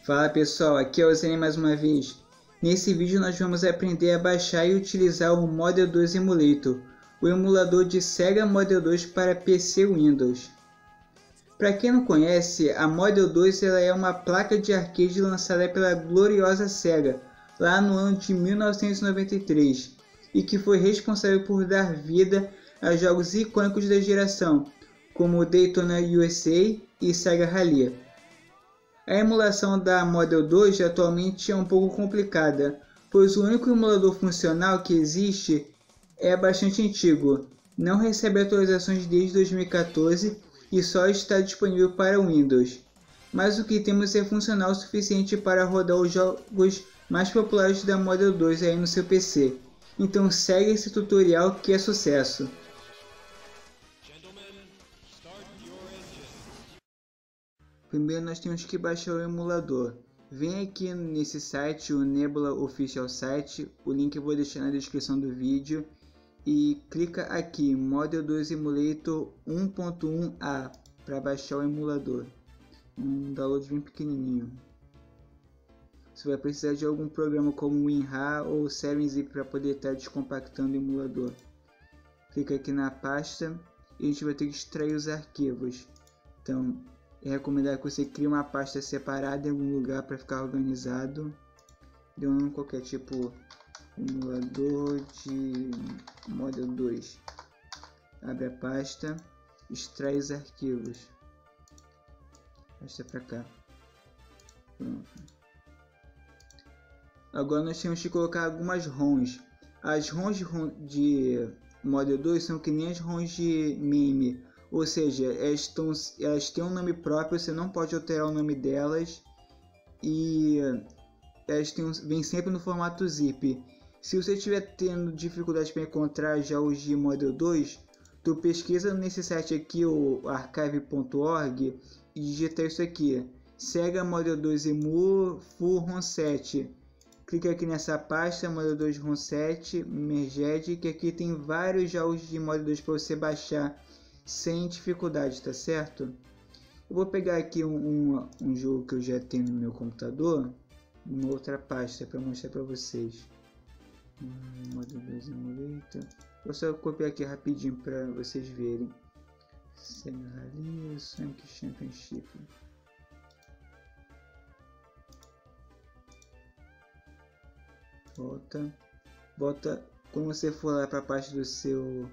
Fala pessoal, aqui é o Zen mais uma vez. Nesse vídeo nós vamos aprender a baixar e utilizar o Model 2 Emulator, o emulador de Sega Model 2 para PC Windows. Para quem não conhece, a Model 2 ela é uma placa de arcade lançada pela gloriosa Sega, lá no ano de 1993, e que foi responsável por dar vida a jogos icônicos da geração, como Daytona USA e Sega Rally. A emulação da Model 2 atualmente é um pouco complicada, pois o único emulador funcional que existe é bastante antigo, não recebe atualizações desde 2014 e só está disponível para Windows. Mas o que temos é funcional o suficiente para rodar os jogos mais populares da Model 2 aí no seu PC. Então segue esse tutorial que é sucesso. Primeiro nós temos que baixar o emulador. Vem aqui nesse site, o Nebula Official Site, o link eu vou deixar na descrição do vídeo. E clica aqui, Model 2 Emulator 1.1a, para baixar o emulador. Um download bem pequenininho. Você vai precisar de algum programa como WinRAR ou 7-Zip para poder estar descompactando o emulador. Clica aqui na pasta e a gente vai ter que extrair os arquivos. Então, é recomendado que você crie uma pasta separada em algum lugar para ficar organizado. De um nome qualquer, tipo emulador de Model 2. Abre a pasta, extrai os arquivos. Pasta para cá. Pronto. Agora nós temos que colocar algumas ROMs. As ROMs de Model 2 são que nem as ROMs de MAME. Ou seja, elas têm um nome próprio, você não pode alterar o nome delas. E elas vêm sempre no formato zip. Se você estiver tendo dificuldade para encontrar já os de Model 2, tu pesquisa nesse site aqui, o archive.org, e digita isso aqui, Sega Model 2 Emu Full ROM 7. Clica aqui nessa pasta, Model 2 ROM 7, Merged, que aqui tem vários jogos de Model 2 para você baixar sem dificuldade, tá certo? Eu vou pegar aqui um jogo que eu já tenho no meu computador, uma outra pasta para mostrar para vocês. Model 2 Emulator. Vou só copiar aqui rapidinho para vocês verem. Sega Rally, Sonic Championship. Volta quando você for lá para a parte do seu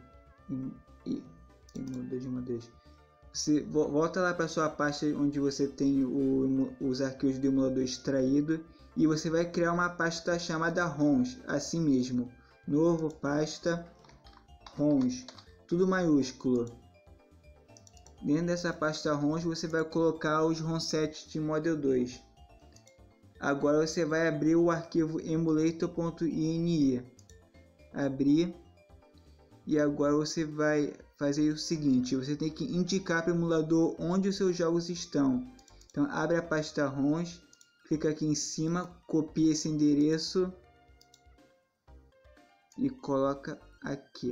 você volta lá para sua pasta onde você tem os arquivos do emulador extraído e você vai criar uma pasta chamada ROMs, assim mesmo, novo pasta ROMs, tudo maiúsculo. Dentro dessa pasta ROMs você vai colocar os ROM 7 de Model 2. Agora você vai abrir o arquivo emulator.ini, abrir, e agora você vai fazer o seguinte, você tem que indicar para o emulador onde os seus jogos estão. Então abre a pasta ROMs, clica aqui em cima, copia esse endereço e coloca aqui.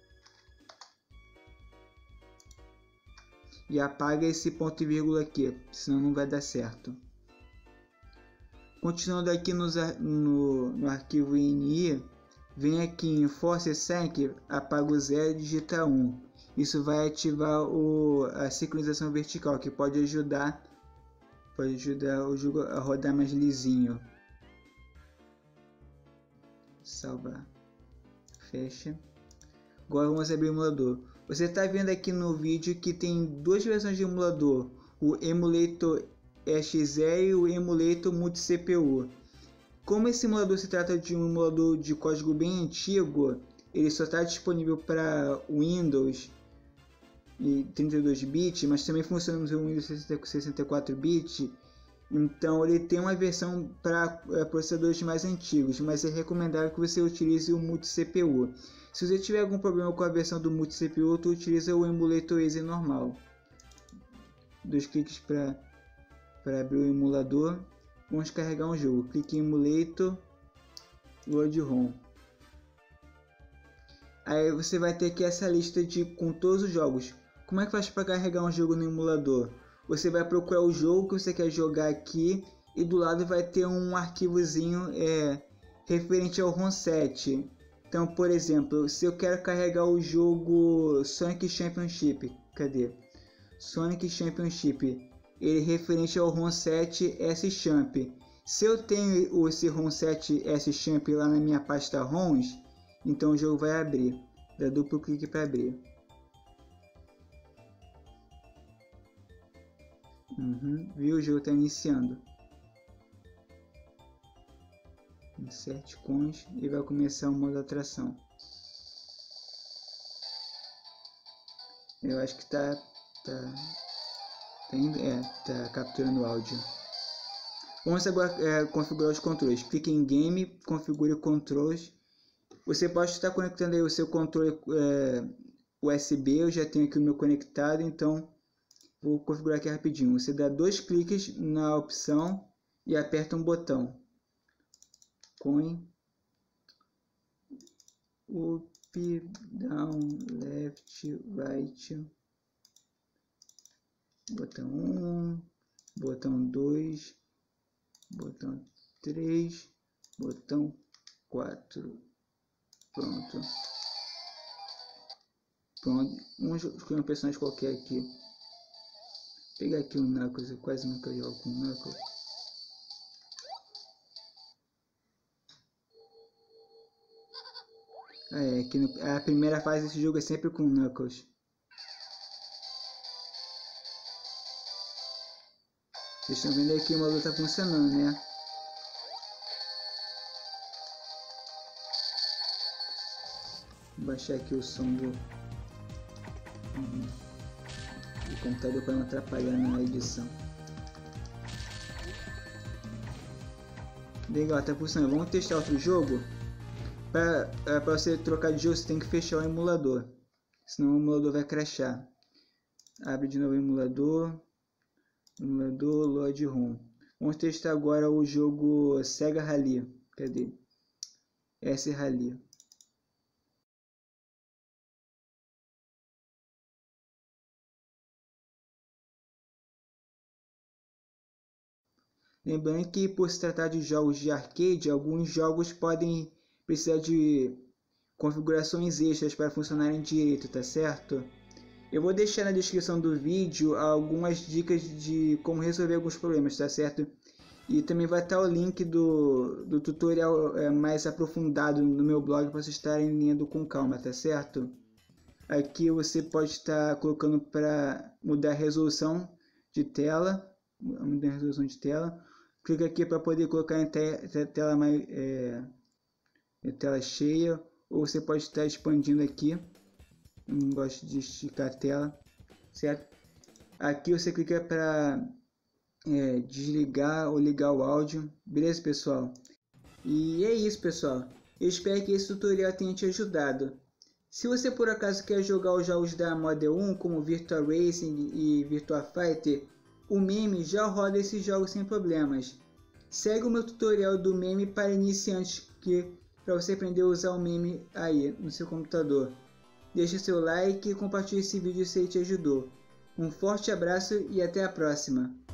E apaga esse ponto e vírgula aqui, senão não vai dar certo. Continuando aqui no arquivo INI, vem aqui em Force Sync, apaga o 0 e digita 1. Isso vai ativar a sincronização vertical, que pode ajudar o jogo a rodar mais lisinho. Salvar. Fecha. Agora vamos abrir o emulador. Você está vendo aqui no vídeo que tem duas versões de emulador. O Emulator EXE e o Emulator Multi-CPU. Como esse emulador se trata de um emulador de código bem antigo, ele só está disponível para Windows e 32 bits, mas também funciona no Windows 64 bits. Então ele tem uma versão para processadores mais antigos, mas é recomendável que você utilize o Multi-CPU. Se você tiver algum problema com a versão do Multi-CPU, tu utiliza o Emulator EXE normal. 2 cliques para abrir o emulador. Vamos carregar um jogo. Clique em Emulator, Load ROM. Aí você vai ter aqui essa lista com todos os jogos. Como é que faz para carregar um jogo no emulador? Você vai procurar o jogo que você quer jogar aqui e do lado vai ter um arquivozinho referente ao ROM 7. Então, por exemplo, se eu quero carregar o jogo Sonic Championship, cadê? Sonic Championship, ele referente ao ROM 7 S-Champ. Se eu tenho esse ROM 7 S-Champ lá na minha pasta ROMs, então o jogo vai abrir. Dá duplo clique para abrir. Viu? O jogo está iniciando. Inserte cons e vai começar o modo atração. Eu acho que tá capturando o áudio. Vamos agora configurar os controles. Clique em Game, configure controles. Você pode estar conectando aí o seu controle USB. Eu já tenho aqui o meu conectado, então vou configurar aqui rapidinho. Você dá 2 cliques na opção e aperta um botão. Coin, up, down, left, right, botão 1, botão 2, botão 3, botão 4. Pronto. Vamos escolher um personagem qualquer aqui. Vou pegar aqui o Knuckles, eu quase nunca jogo com o Knuckles. A primeira fase desse jogo é sempre com Knuckles. Vocês estão vendo aí que o modo tá funcionando, né? Vou baixar aqui o som do computador para não atrapalhar na edição. Legal, tá funcionando. Vamos testar outro jogo. Para você trocar de jogo, você tem que fechar o emulador, senão o emulador vai crashar. Abre de novo o emulador, load ROM. Vamos testar agora o jogo Sega Rally. Cadê? S-Rally. Lembrando que, por se tratar de jogos de arcade, alguns jogos podem precisar de configurações extras para funcionarem direito, tá certo? Eu vou deixar na descrição do vídeo algumas dicas de como resolver alguns problemas, tá certo? E também vai estar o link do tutorial mais aprofundado no meu blog para vocês estarem lendo com calma, tá certo? Aqui você pode estar colocando para mudar a resolução de tela. Clica aqui para poder colocar em tela mais tela cheia, ou você pode estar expandindo aqui. Eu não gosto de esticar a tela, certo? Aqui você clica para desligar ou ligar o áudio, beleza, pessoal? E é isso, pessoal. Eu espero que esse tutorial tenha te ajudado. Se você por acaso quer jogar os jogos da Model 1 como Virtua Racing e Virtua Fighter, o meme já roda esses jogos sem problemas. Segue o meu tutorial do meme para iniciantes, para você aprender a usar o meme aí no seu computador. Deixe seu like e compartilhe esse vídeo se ele te ajudou. Um forte abraço e até a próxima.